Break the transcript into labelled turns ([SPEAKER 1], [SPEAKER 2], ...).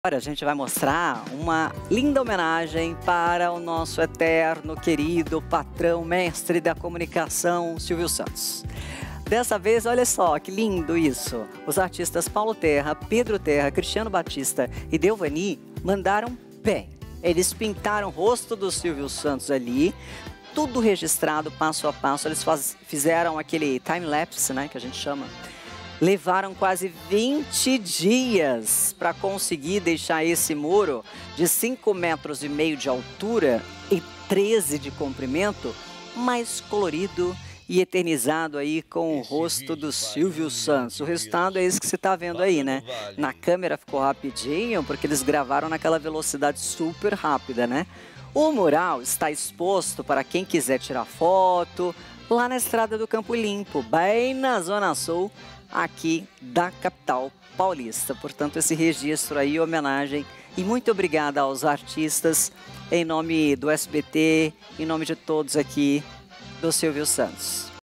[SPEAKER 1] Agora a gente vai mostrar uma linda homenagem para o nosso eterno, querido patrão, mestre da comunicação, Silvio Santos. Dessa vez, olha só, que lindo isso. Os artistas Paulo Terra, Pedro Terra, Cristiano Batista e Delvani mandaram bem. Eles pintaram o rosto do Silvio Santos ali, tudo registrado, passo a passo. Eles fizeram aquele time-lapse, né, que a gente chama. Levaram quase 20 dias para conseguir deixar esse muro de 5,5 metros de altura e 13 de comprimento mais colorido e eternizado aí com o rosto do Silvio Santos. O resultado é esse que você está vendo aí, né? Na câmera ficou rapidinho porque eles gravaram naquela velocidade super rápida, né? O mural está exposto para quem quiser tirar foto lá na Estrada do Campo Limpo, bem na Zona Sul, aqui da capital paulista. Portanto, esse registro aí, homenagem, e muito obrigada aos artistas, em nome do SBT, em nome de todos aqui do Silvio Santos.